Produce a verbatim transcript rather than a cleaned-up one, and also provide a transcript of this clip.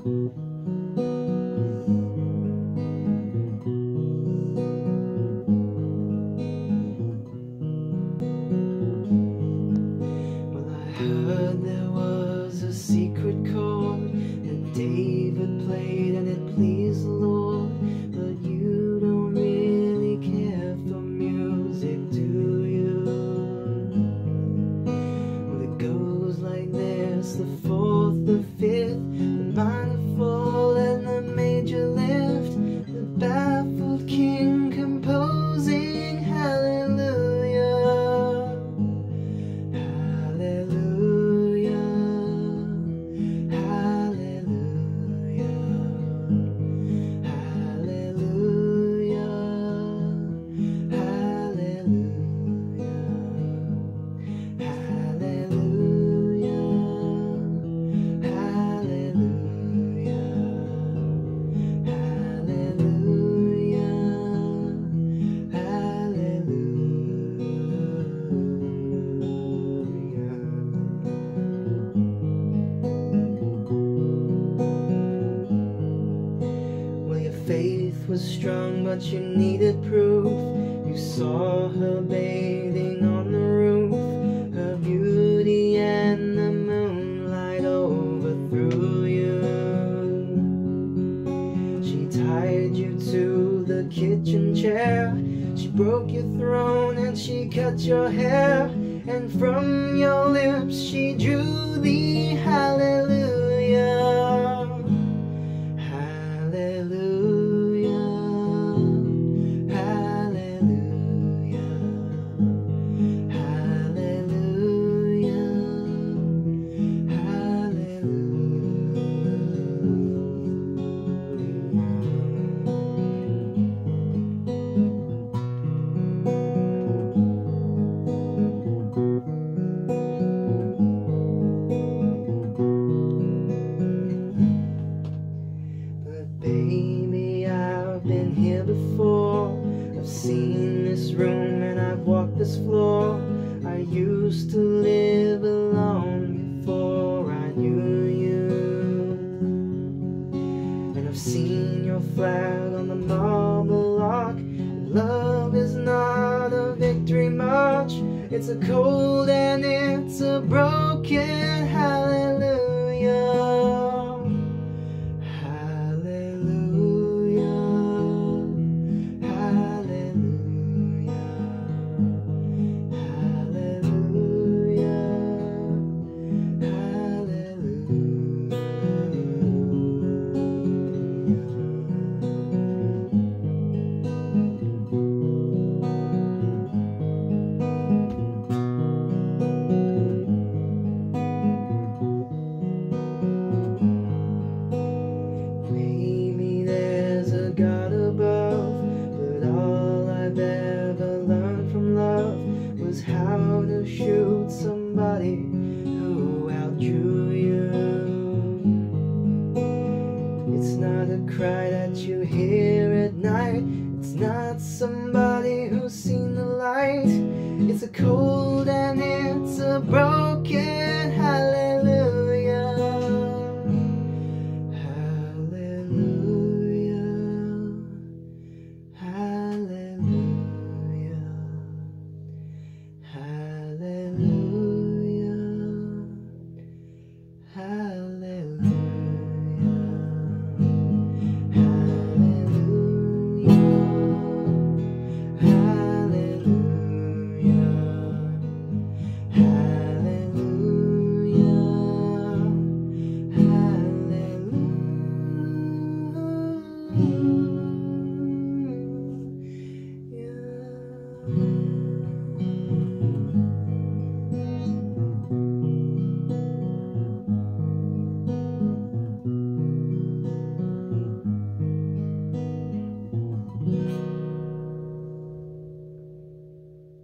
Heard there was a secret chord that David played and it pleased the Lord, but you don't really care for music, do you? Well, it goes like this: the fourth, the fifth, the minor fall and the major lift, the baffled king composing hallelujah. Faith was strong, but you needed proof. You saw her bathing on the roof, her beauty and the moonlight overthrew you. She tied you to the kitchen chair, she broke your throne and she cut your hair, and from your lips she drew the hallelujah. Baby, I've been here before. I've seen this room and I've walked this floor. I used to live alone before I knew you, and I've seen your flag on the marble arch. Love is not a victory march, it's a cold and it's a broken hallelujah. God above, but all I've ever learned from love was how to shoot somebody who outdrew you. It's not a cry that you hear at night, it's not somebody who's seen the light, it's a cold